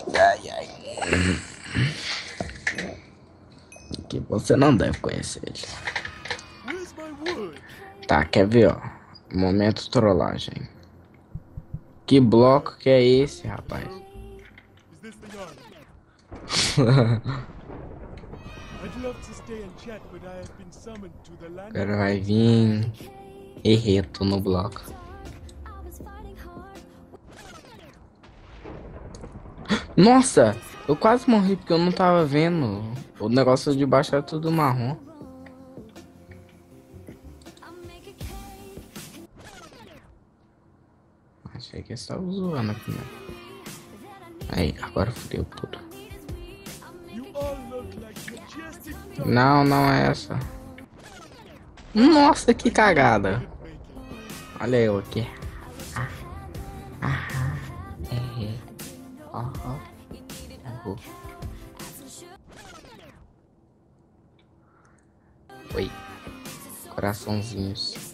Ai, ai. Que você não deve conhecer ele. Where's my wood? Tá, quer ver, ó. Momento trollagem. Que bloco que é esse, rapaz? Hello? Is this the yard? I'd love to stay and chat, but I have been summoned to the land. Agora vai vir Erreto no bloco. Nossa, eu quase morri porque eu não tava vendo. O negócio de baixo era tudo marrom. Achei que estava zoando aqui, né? Aí, agora fudeu tudo. You all look like majestic Não, não é essa. Nossa, que cagada. didn't make it. Olha eu aqui. É. Aham. Errou. Oi. Coraçãozinhos.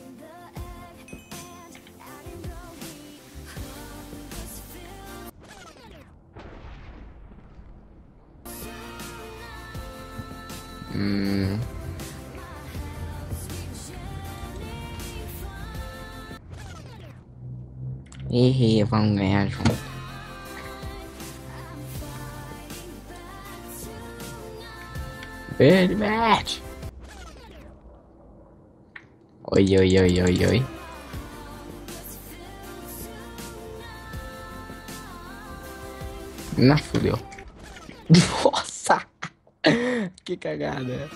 Hum. Errei, vamos ganhar junto. Verde, verde. Oi, oi, oi, oi, oi. Não fudeu. Nossa! Que cagada.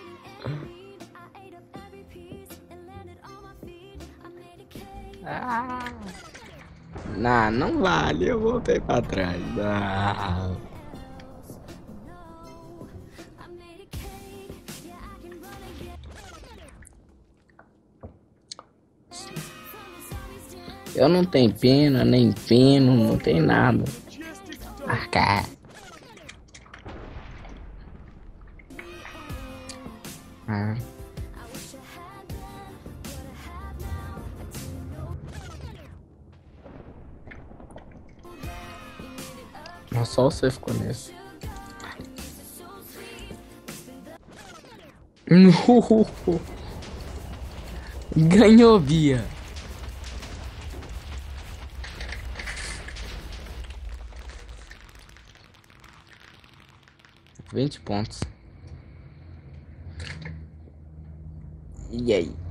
Ah. Não, não vale. Eu voltei pra trás. Não. Eu não tenho pena, nem pino, não tem nada. Majestic stone. Marcar. Ah. Mas só você ficou nesse. Ganhou, Bia. 20 pontos. E aí?